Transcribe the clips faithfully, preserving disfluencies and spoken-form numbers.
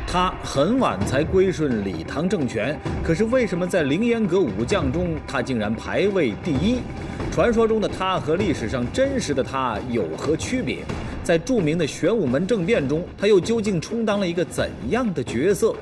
他很晚才归顺李唐政权，可是为什么在凌烟阁武将中，他竟然排位第一？传说中的他和历史上真实的他有何区别？在著名的玄武门政变中，他又究竟充当了一个怎样的角色？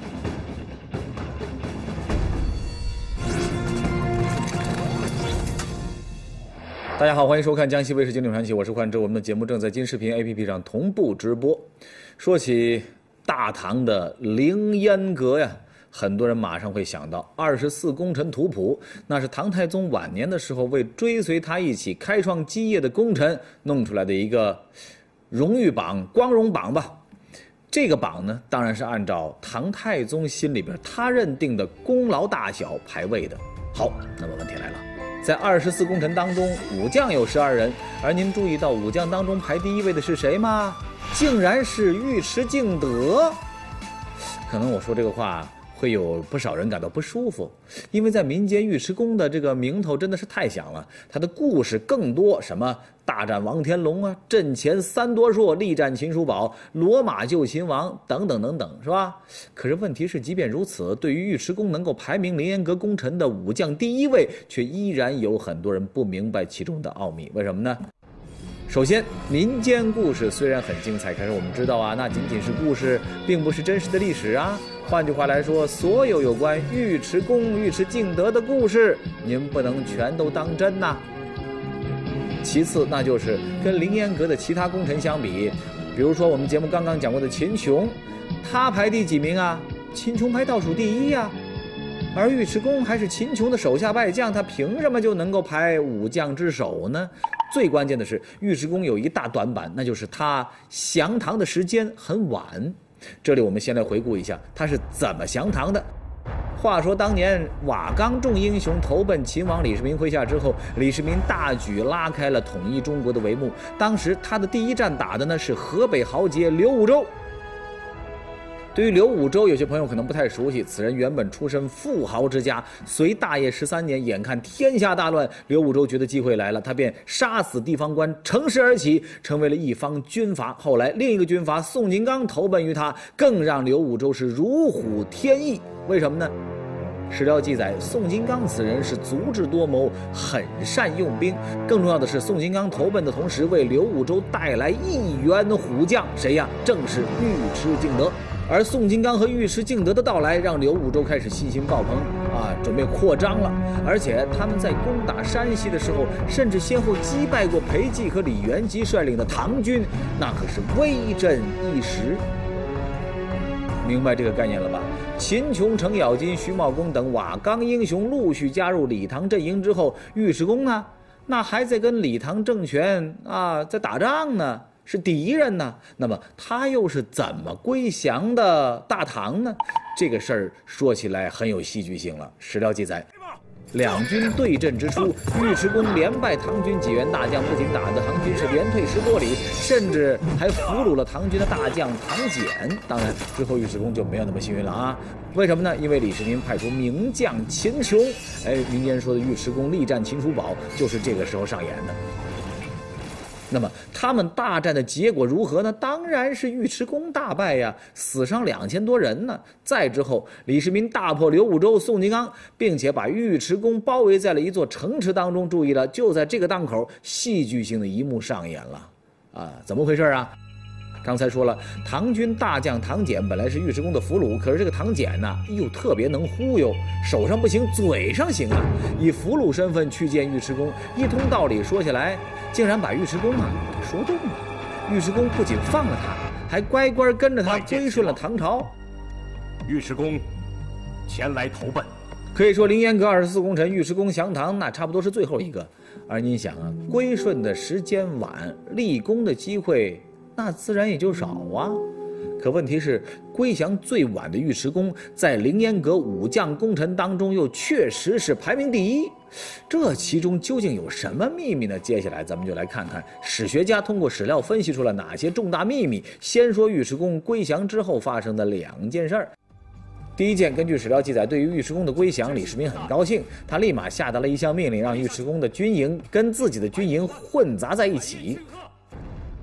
大家好，欢迎收看江西卫视经典传奇，我是幻之。我们的节目正在金视频 A P P 上同步直播。说起大唐的凌烟阁呀，很多人马上会想到二十四功臣图谱，那是唐太宗晚年的时候为追随他一起开创基业的功臣弄出来的一个荣誉榜、光荣榜吧。这个榜呢，当然是按照唐太宗心里边他认定的功劳大小排位的。好，那么问题来了，在二十四功臣当中，武将有十二人，而您注意到武将当中排第一位的是谁吗？竟然是尉迟敬德。可能我说这个话会有不少人感到不舒服，因为在民间尉迟恭的这个名头真的是太响了，他的故事更多，什么大战王天龙啊，阵前三多硕，力战秦叔宝，罗马救秦王等等等等，是吧？可是问题是，即便如此，对于尉迟恭能够排名凌烟阁功臣的武将第一位，却依然有很多人不明白其中的奥秘。为什么呢？首先，民间故事虽然很精彩，可是我们知道啊，那仅仅是故事，并不是真实的历史啊。换句话来说，所有有关尉迟恭、尉迟敬德的故事，您不能全都当真呐。其次，那就是跟凌烟阁的其他功臣相比，比如说我们节目刚刚讲过的秦琼，他排第几名啊？秦琼排倒数第一呀、啊。而尉迟恭还是秦琼的手下败将，他凭什么就能够排武将之首呢？最关键的是，尉迟恭有一大短板，那就是他降唐的时间很晚。这里我们先来回顾一下他是怎么降唐的。话说当年瓦岗众英雄投奔秦王李世民麾下之后，李世民大举拉开了统一中国的帷幕。当时他的第一战打的呢是河北豪杰刘武周。对于刘武周，有些朋友可能不太熟悉，此人原本出身富豪之家，隋大业十三年，眼看天下大乱，刘武周觉得机会来了，他便杀死地方官，乘势而起，成为了一方军阀。后来另一个军阀宋金刚投奔于他，更让刘武周是如虎添翼。为什么呢？史料记载，宋金刚此人是足智多谋，很善用兵。更重要的是，宋金刚投奔的同时，为刘武周带来一员虎将，谁呀？正是尉迟敬德。而宋金刚和尉迟敬德的到来，让刘武周开始信心爆棚啊，准备扩张了。而且他们在攻打山西的时候，甚至先后击败过裴寂和李元吉率领的唐军，那可是威震一时。明白这个概念了吧？秦琼、程咬金、徐茂公等瓦岗英雄陆续加入李唐阵营之后，尉迟恭呢，那还在跟李唐政权啊在打仗呢，是敌人呢。那么他又是怎么归降的大唐呢？这个事儿说起来很有戏剧性了。史料记载，两军对阵之初，尉迟恭连败唐军几员大将，不仅打得唐军是连退十多里，甚至还俘虏了唐军的大将唐俭。当然之后尉迟恭就没有那么幸运了啊。为什么呢？因为李世民派出名将秦琼，哎，民间说的尉迟恭力战秦叔宝就是这个时候上演的。那么他们大战的结果如何呢？当然是尉迟恭大败呀，死伤两千多人呢。再之后，李世民大破刘武周、宋金刚，并且把尉迟恭包围在了一座城池当中。注意了，就在这个档口，戏剧性的一幕上演了啊！怎么回事啊？刚才说了，唐军大将唐俭本来是尉迟恭的俘虏，可是这个唐俭呢，又特别能忽悠，手上不行，嘴上行啊！以俘虏身份去见尉迟恭，一通道理说下来，竟然把尉迟恭啊给说动了。尉迟恭不仅放了他，还乖乖跟着他归顺了唐朝。 尉迟恭前来投奔。 可以说，凌烟阁二十四功臣尉迟恭降唐，那差不多是最后一个。而您想啊，归顺的时间晚，立功的机会那自然也就少啊。可问题是，归降最晚的尉迟恭，在凌烟阁武将功臣当中又确实是排名第一。这其中究竟有什么秘密呢？接下来咱们就来看看史学家通过史料分析出了哪些重大秘密。先说尉迟恭归降之后发生的两件事儿。第一件，根据史料记载，对于尉迟恭的归降，李世民很高兴，他立马下达了一项命令，让尉迟恭的军营跟自己的军营混杂在一起。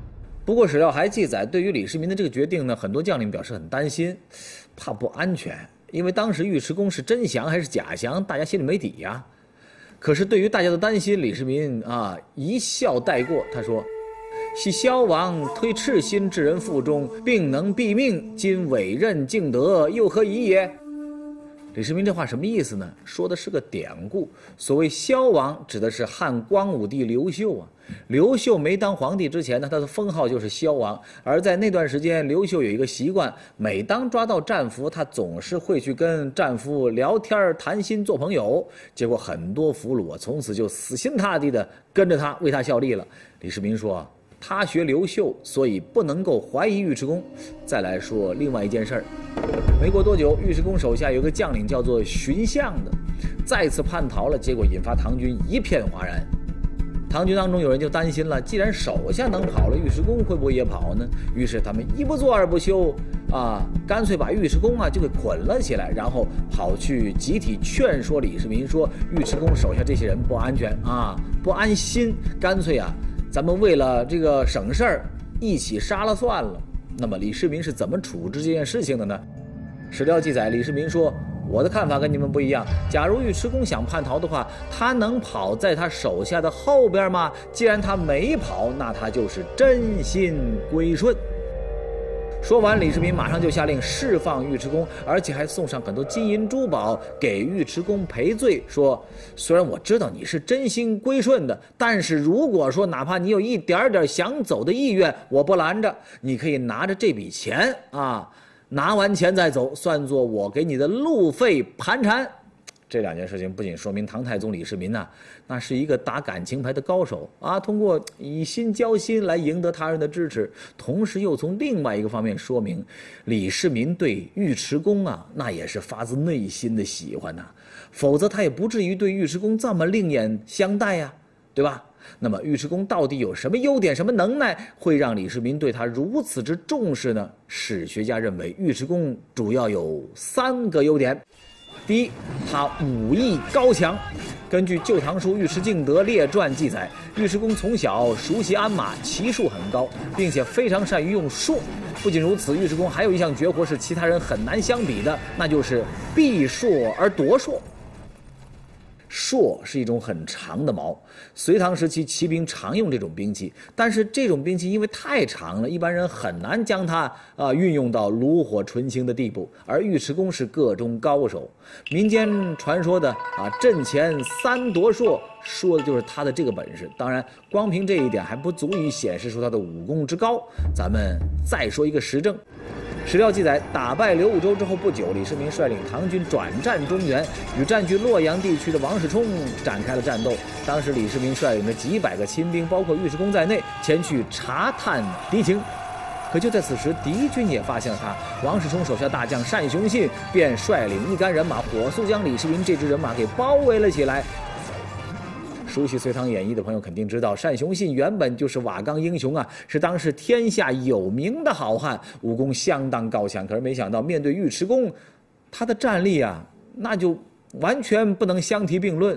不过史料还记载，对于李世民的这个决定呢，很多将领表示很担心，怕不安全，因为当时尉迟恭是真降还是假降，大家心里没底呀。可是对于大家的担心，李世民啊一笑带过，他说：“昔萧王推赤心至人腹中，并能毙命，今委任敬德，又何疑也？”李世民这话什么意思呢？说的是个典故。所谓萧王，指的是汉光武帝刘秀啊。刘秀没当皇帝之前呢，他的封号就是萧王。而在那段时间，刘秀有一个习惯，每当抓到战俘，他总是会去跟战俘聊天、谈心、做朋友。结果很多俘虏啊，从此就死心塌地的跟着他，为他效力了。李世民说，他学刘秀，所以不能够怀疑尉迟恭。再来说另外一件事儿，没过多久，尉迟恭手下有个将领叫做荀相的，再次叛逃了，结果引发唐军一片哗然。唐军当中有人就担心了，既然手下能跑了，尉迟恭会不会也跑呢？于是他们一不做二不休啊，干脆把尉迟恭啊就给捆了起来，然后跑去集体劝说李世民说，尉迟恭手下这些人不安全啊，不安心，干脆啊咱们为了这个省事儿，一起杀了算了。那么李世民是怎么处置这件事情的呢？史料记载，李世民说，我的看法跟你们不一样，假如尉迟恭想叛逃的话，他能跑在他手下的后边吗？既然他没跑，那他就是真心归顺。说完，李世民马上就下令释放尉迟恭，而且还送上很多金银珠宝给尉迟恭赔罪，说虽然我知道你是真心归顺的，但是如果说哪怕你有一点点想走的意愿，我不拦着，你可以拿着这笔钱啊，拿完钱再走，算作我给你的路费盘缠。这两件事情不仅说明唐太宗李世民呐、啊，那是一个打感情牌的高手啊，通过以心交心来赢得他人的支持，同时又从另外一个方面说明，李世民对尉迟恭啊，那也是发自内心的喜欢呐、啊，否则他也不至于对尉迟恭这么另眼相待呀、啊，对吧？那么尉迟恭到底有什么优点、什么能耐，会让李世民对他如此之重视呢？史学家认为，尉迟恭主要有三个优点。第一，他武艺高强。根据《旧唐书·尉迟敬德列传》记载，尉迟恭从小熟悉鞍马，骑术很高，并且非常善于用槊。不仅如此，尉迟恭还有一项绝活是其他人很难相比的，那就是避槊而夺槊。槊是一种很长的矛，隋唐时期骑兵常用这种兵器，但是这种兵器因为太长了，一般人很难将它啊、呃、运用到炉火纯青的地步。而尉迟恭是个中高手，民间传说的啊阵前三夺槊，说的就是他的这个本事。当然，光凭这一点还不足以显示出他的武功之高。咱们再说一个实证。史料记载，打败刘武周之后不久，李世民率领唐军转战中原，与占据洛阳地区的王世充展开了战斗。当时李世民率领着几百个亲兵，包括尉迟恭在内，前去查探敌情。可就在此时，敌军也发现了他。王世充手下大将单雄信便率领一干人马，火速将李世民这支人马给包围了起来。熟悉《隋唐演义》的朋友肯定知道，单雄信原本就是瓦岗英雄啊，是当时天下有名的好汉，武功相当高强。可是没想到面对尉迟恭，他的战力啊，那就完全不能相提并论。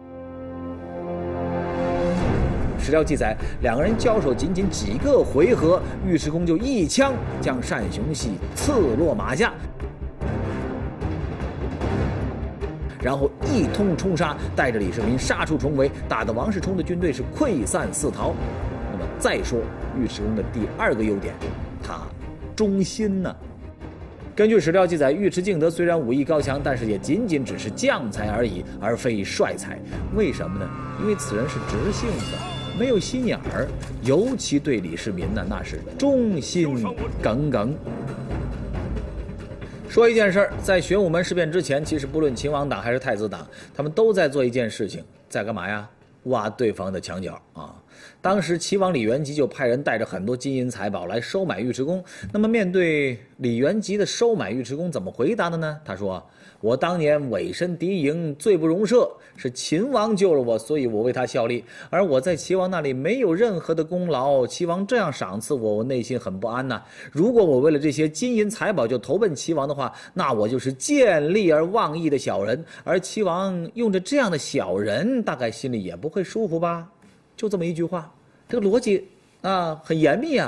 史料记载，两个人交手仅仅几个回合，尉迟恭就一枪将单雄信刺落马下，然后一通冲杀，带着李世民杀出重围，打得王世充的军队是溃散四逃。那么再说尉迟恭的第二个优点，他忠心呢、啊。根据史料记载，尉迟敬德虽然武艺高强，但是也仅仅只是将才而已，而非帅才。为什么呢？因为此人是直性子，没有心眼儿，尤其对李世民呢，那是忠心耿耿。说一件事儿，在玄武门事变之前，其实不论秦王党还是太子党，他们都在做一件事情，在干嘛呀？挖对方的墙角啊！当时齐王李元吉就派人带着很多金银财宝来收买尉迟恭。那么面对李元吉的收买，尉迟恭怎么回答的呢？他说：“我当年委身敌营，罪不容赦，是秦王救了我，所以我为他效力。而我在齐王那里没有任何的功劳，齐王这样赏赐我，我内心很不安呐。如果我为了这些金银财宝就投奔齐王的话，那我就是见利而忘义的小人。而齐王用着这样的小人，大概心里也不会舒服吧？”就这么一句话，这个逻辑啊很严密啊。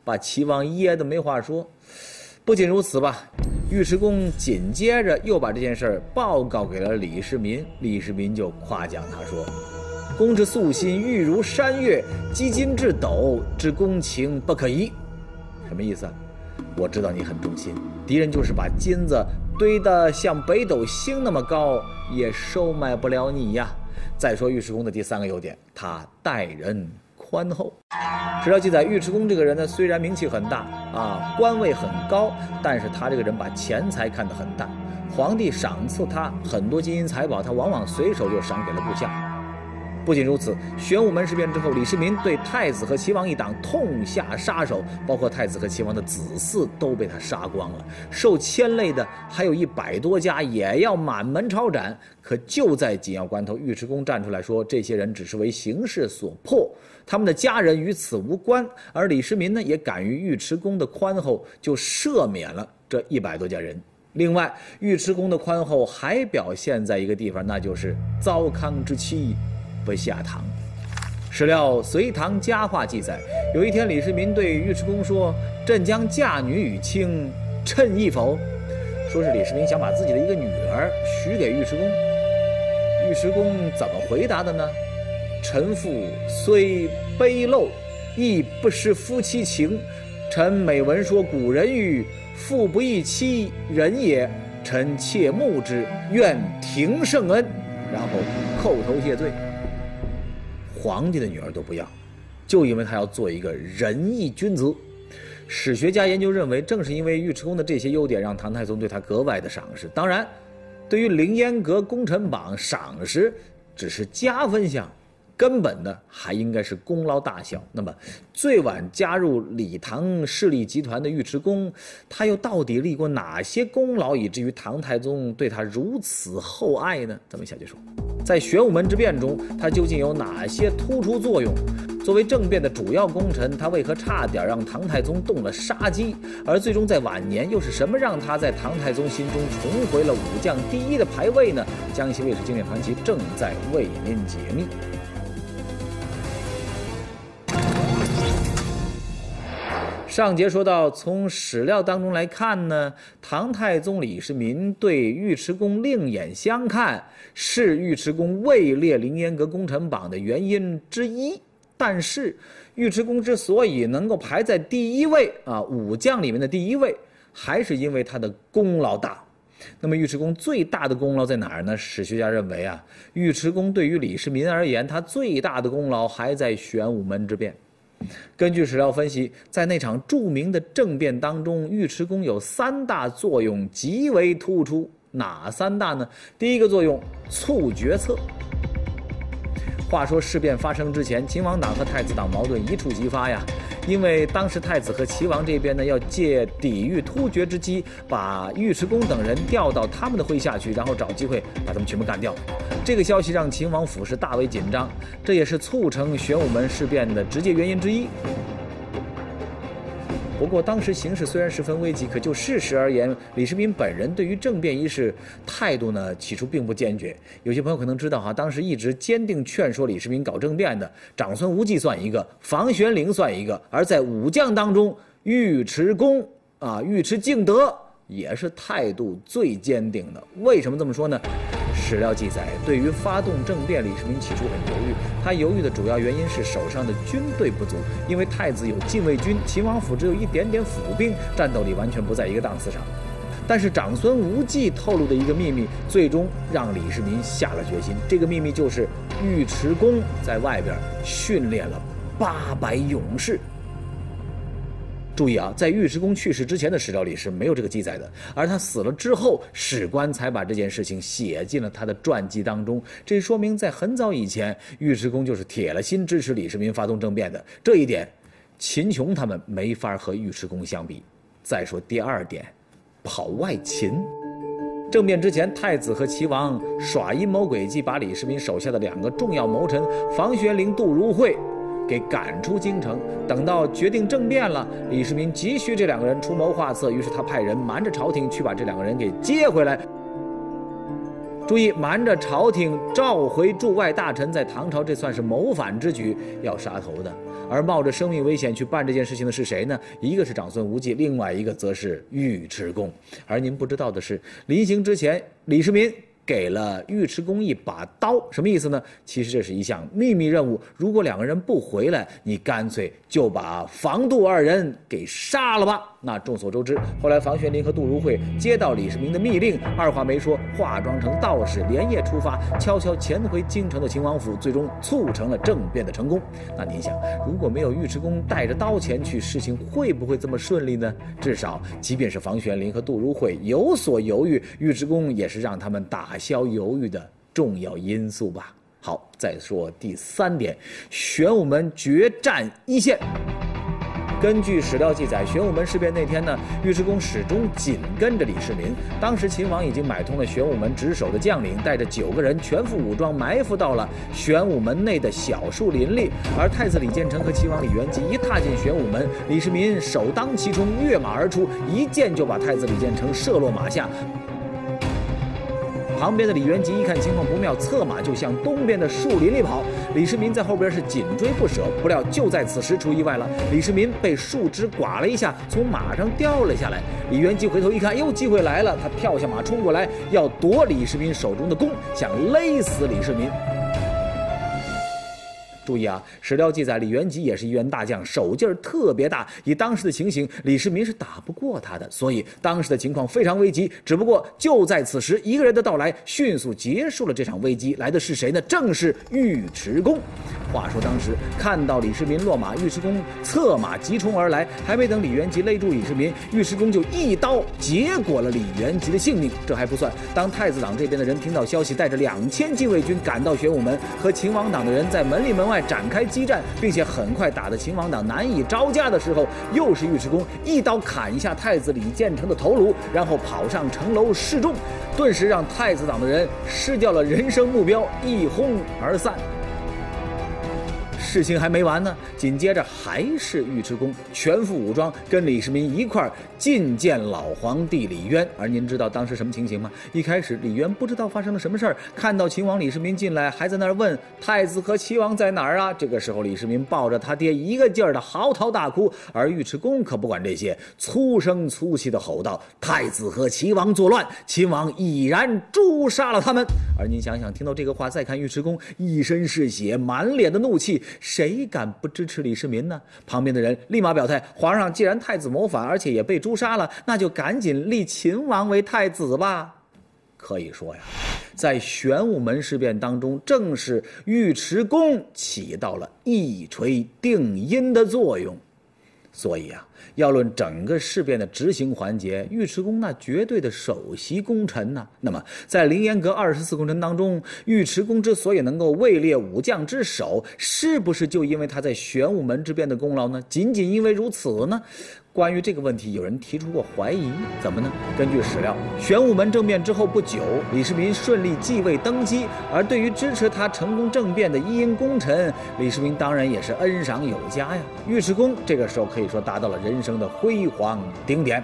把齐王噎得没话说。不仅如此吧，尉迟恭紧接着又把这件事儿报告给了李世民，李世民就夸奖他说：“公之素心玉如山岳，积金至斗，之公情不可移。”什么意思啊？我知道你很忠心，敌人就是把金子堆得像北斗星那么高，也收买不了你呀。再说尉迟恭的第三个优点，他待人宽厚。史料记载，尉迟恭这个人呢，虽然名气很大啊，官位很高，但是他这个人把钱财看得很淡。皇帝赏赐他很多金银财宝，他往往随手就赏给了部下。不仅如此，玄武门事变之后，李世民对太子和齐王一党痛下杀手，包括太子和齐王的子嗣都被他杀光了，受牵累的还有一百多家，也要满门抄斩。可就在紧要关头，尉迟恭站出来说，这些人只是为形势所迫，他们的家人与此无关。而李世民呢，也感于尉迟恭的宽厚，就赦免了这一百多家人。另外，尉迟恭的宽厚还表现在一个地方，那就是糟糠之妻不下堂。史料《隋唐佳话》记载，有一天李世民对尉迟恭说：“朕将嫁女与卿，称意否？”说是李世民想把自己的一个女儿许给尉迟恭。尉迟恭怎么回答的呢？臣父虽卑陋，亦不失夫妻情。臣每闻说古人语，父不义妻人也。臣切慕之，愿庭圣恩。然后叩头谢罪。皇帝的女儿都不要，就因为他要做一个仁义君子。史学家研究认为，正是因为尉迟恭的这些优点，让唐太宗对他格外的赏识。当然，对于凌烟阁功臣榜赏识只是加分项，根本的还应该是功劳大小。那么，最晚加入李唐势力集团的尉迟恭，他又到底立过哪些功劳，以至于唐太宗对他如此厚爱呢？咱们下去说。在玄武门之变中，他究竟有哪些突出作用？作为政变的主要功臣，他为何差点让唐太宗动了杀机？而最终在晚年，又是什么让他在唐太宗心中重回了武将第一的排位呢？江西卫视经典传奇正在为您解密。上节说到，从史料当中来看呢，唐太宗李世民对尉迟恭另眼相看，是尉迟恭位列凌烟阁功臣榜的原因之一。但是，尉迟恭之所以能够排在第一位啊，武将里面的第一位，还是因为他的功劳大。那么，尉迟恭最大的功劳在哪儿呢？史学家认为啊，尉迟恭对于李世民而言，他最大的功劳还在玄武门之变。根据史料分析，在那场著名的政变当中，尉迟恭有三大作用极为突出。哪三大呢？第一个作用，促决策。话说事变发生之前，秦王党和太子党矛盾一触即发呀。因为当时太子和齐王这边呢，要借抵御突厥之机，把尉迟恭等人调到他们的麾下去，然后找机会把他们全部干掉。这个消息让秦王府是大为紧张，这也是促成玄武门事变的直接原因之一。不过当时形势虽然十分危急，可就事实而言，李世民本人对于政变一事态度呢，起初并不坚决。有些朋友可能知道哈，当时一直坚定劝说李世民搞政变的，长孙无忌算一个，房玄龄算一个，而在武将当中，尉迟恭啊，尉迟敬德也是态度最坚定的。为什么这么说呢？史料记载，对于发动政变，李世民起初很犹豫。他犹豫的主要原因是手上的军队不足，因为太子有禁卫军，秦王府只有一点点府兵，战斗力完全不在一个档次上。但是长孙无忌透露的一个秘密，最终让李世民下了决心。这个秘密就是尉迟恭在外边训练了八百勇士。注意啊，在尉迟恭去世之前的史料里是没有这个记载的，而他死了之后，史官才把这件事情写进了他的传记当中。这说明在很早以前，尉迟恭就是铁了心支持李世民发动政变的。这一点，秦琼他们没法和尉迟恭相比。再说第二点，跑外勤。政变之前，太子和齐王耍阴谋诡计，把李世民手下的两个重要谋臣房玄龄、杜如晦给赶出京城。等到决定政变了，李世民急需这两个人出谋划策，于是他派人瞒着朝廷去把这两个人给接回来。 注意，瞒着朝廷召回驻外大臣，在唐朝这算是谋反之举，要杀头的。而冒着生命危险去办这件事情的是谁呢？一个是长孙无忌，另外一个则是尉迟恭。而您不知道的是，临行之前，李世民给了尉迟恭一把刀，什么意思呢？其实这是一项秘密任务，如果两个人不回来，你干脆就把房杜二人给杀了吧。那众所周知，后来房玄龄和杜如晦接到李世民的密令，二话没说，化妆成道士，连夜出发，悄悄潜回京城的秦王府，最终促成了政变的成功。那您想，如果没有尉迟恭带着刀前去，事情会不会这么顺利呢？至少，即便是房玄龄和杜如晦有所犹豫，尉迟恭也是让他们打消犹豫的重要因素吧。好，再说第三点，玄武门决战一线。根据史料记载，玄武门事变那天呢，尉迟恭始终紧跟着李世民。当时秦王已经买通了玄武门值守的将领，带着九个人全副武装埋伏到了玄武门内的小树林里。而太子李建成和齐王李元吉一踏进玄武门，李世民首当其冲，跃马而出，一箭就把太子李建成射落马下。旁边的李元吉一看情况不妙，策马就向东边的树林里跑。李世民在后边是紧追不舍，不料就在此时出意外了，李世民被树枝刮了一下，从马上掉了下来。李元吉回头一看，哟，机会来了，他跳下马冲过来，要夺李世民手中的弓，想勒死李世民。注意啊，史料记载，李元吉也是一员大将，手劲儿特别大。以当时的情形，李世民是打不过他的，所以当时的情况非常危急。只不过就在此时，一个人的到来迅速结束了这场危机。来的是谁呢？正是尉迟恭。话说当时看到李世民落马，尉迟恭策马急冲而来，还没等李元吉勒住李世民，尉迟恭就一刀结果了李元吉的性命。这还不算，当太子党这边的人听到消息，带着两千禁卫军赶到玄武门，和秦王党的人在门里门外展开激战，并且很快打得秦王党难以招架的时候，又是尉迟恭一刀砍下太子李建成的头颅，然后跑上城楼示众，顿时让太子党的人失掉了人生目标，一哄而散。事情还没完呢，紧接着还是尉迟恭全副武装跟李世民一块儿觐见老皇帝李渊。而您知道当时什么情形吗？一开始李渊不知道发生了什么事儿，看到秦王李世民进来，还在那儿问太子和齐王在哪儿啊？这个时候李世民抱着他爹一个劲儿的嚎啕大哭，而尉迟恭可不管这些，粗声粗气的吼道：太子和齐王作乱，秦王已然诛杀了他们。而您想想，听到这个话，再看尉迟恭一身是血，满脸的怒气，谁敢不支持李世民呢？旁边的人立马表态，皇上既然太子谋反，而且也被诛杀了，那就赶紧立秦王为太子吧。可以说呀，在玄武门事变当中，正是尉迟恭起到了一锤定音的作用。所以啊，要论整个事变的执行环节，尉迟恭那绝对的首席功臣呐、啊。那么，在凌烟阁二十四功臣当中，尉迟恭之所以能够位列武将之首，是不是就因为他在玄武门之变的功劳呢？仅仅因为如此呢？关于这个问题，有人提出过怀疑，怎么呢？根据史料，玄武门政变之后不久，李世民顺利继位登基，而对于支持他成功政变的一应功臣，李世民当然也是恩赏有加呀。尉迟恭这个时候可以说达到了人生的辉煌顶点。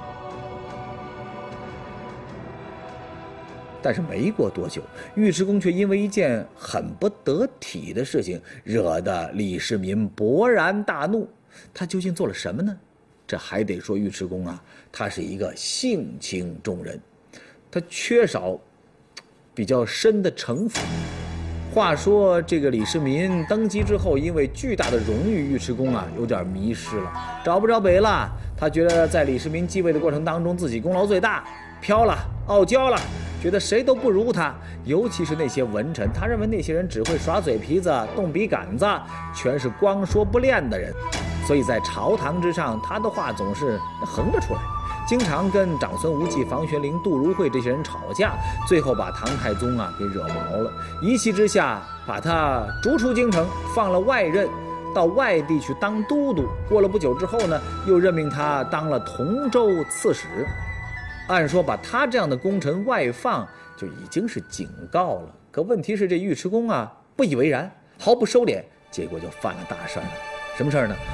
但是没过多久，尉迟恭却因为一件很不得体的事情，惹得李世民勃然大怒。他究竟做了什么呢？这还得说尉迟恭啊，他是一个性情中人，他缺少比较深的城府。话说这个李世民登基之后，因为巨大的荣誉，尉迟恭啊有点迷失了，找不着北了。他觉得在李世民继位的过程当中，自己功劳最大，飘了，傲娇了，觉得谁都不如他，尤其是那些文臣，他认为那些人只会耍嘴皮子、动笔杆子，全是光说不练的人。所以在朝堂之上，他的话总是横着出来，经常跟长孙无忌、房玄龄、杜如晦这些人吵架，最后把唐太宗啊给惹毛了，一气之下把他逐出京城，放了外任，到外地去当都督。过了不久之后呢，又任命他当了同州刺史。按说把他这样的功臣外放就已经是警告了，可问题是这尉迟恭啊不以为然，毫不收敛，结果就犯了大事了。什么事儿呢？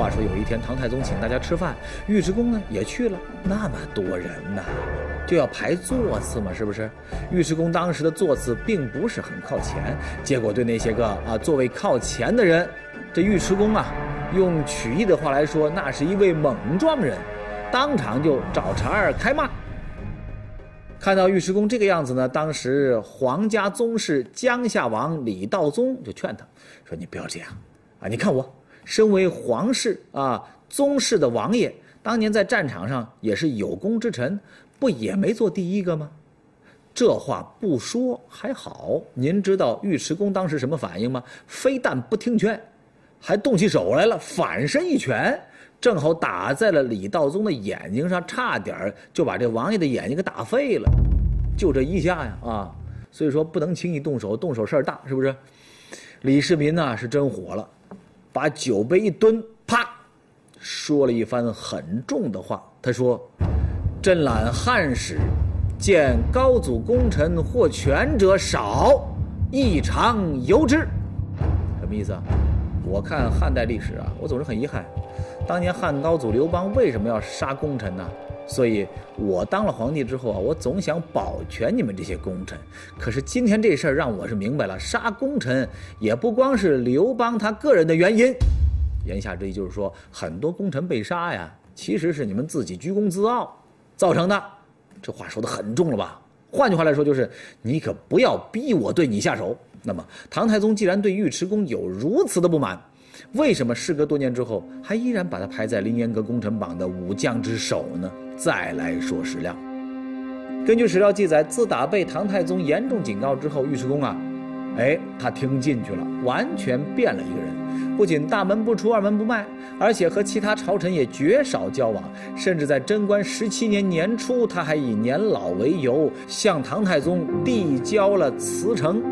话说有一天，唐太宗请大家吃饭，尉迟恭呢也去了，那么多人呐，就要排座次嘛，是不是？尉迟恭当时的座次并不是很靠前，结果对那些个啊座位靠前的人，这尉迟恭啊，用曲艺的话来说，那是一位猛撞人，当场就找茬儿开骂。看到尉迟恭这个样子呢，当时皇家宗室江夏王李道宗就劝他说：“你不要这样啊！你看我身为皇室啊宗室的王爷，当年在战场上也是有功之臣，不也没做第一个吗？”这话不说还好，您知道尉迟恭当时什么反应吗？非但不听劝，还动起手来了，反身一拳，正好打在了李道宗的眼睛上，差点就把这王爷的眼睛给打废了。就这一下呀啊！所以说不能轻易动手，动手事儿大，是不是？李世民呢是真火了，把酒杯一蹲，啪，说了一番很重的话。他说：“朕览汉史，见高祖功臣获权者少，异常由之。”什么意思啊？我看汉代历史啊，我总是很遗憾，当年汉高祖刘邦为什么要杀功臣呢？所以我当了皇帝之后啊，我总想保全你们这些功臣。可是今天这事儿让我是明白了，杀功臣也不光是刘邦他个人的原因。言下之意就是说，很多功臣被杀呀，其实是你们自己居功自傲造成的。这话说得很重了吧？换句话来说，就是你可不要逼我对你下手。那么唐太宗既然对尉迟恭有如此的不满，为什么事隔多年之后还依然把他排在凌烟阁功臣榜的武将之首呢？再来说史料。根据史料记载，自打被唐太宗严重警告之后，尉迟恭啊，哎，他听进去了，完全变了一个人，不仅大门不出二门不迈，而且和其他朝臣也绝少交往，甚至在贞观十七年年初，他还以年老为由向唐太宗递交了辞呈。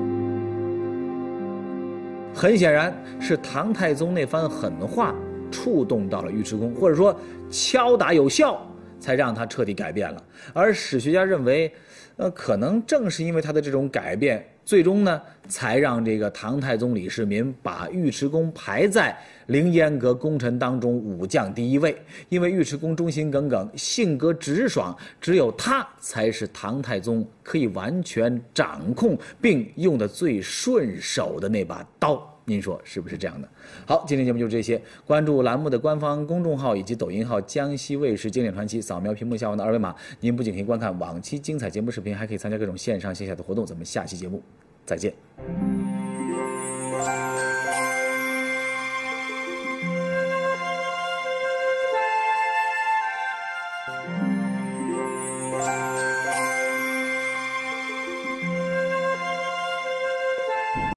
很显然是唐太宗那番狠话触动到了尉迟恭，或者说敲打有效，才让他彻底改变了。而史学家认为，呃，可能正是因为他的这种改变，最终呢，才让这个唐太宗李世民把尉迟恭排在凌烟阁功臣当中武将第一位。因为尉迟恭忠心耿耿，性格直爽，只有他才是唐太宗可以完全掌控并用得最顺手的那把刀。您说是不是这样的？好，今天节目就这些。关注栏目的官方公众号以及抖音号江西卫视经典传奇，扫描屏幕下方的二维码，您不仅可以观看往期精彩节目视频，还可以参加各种线上线下的活动。咱们下期节目再见。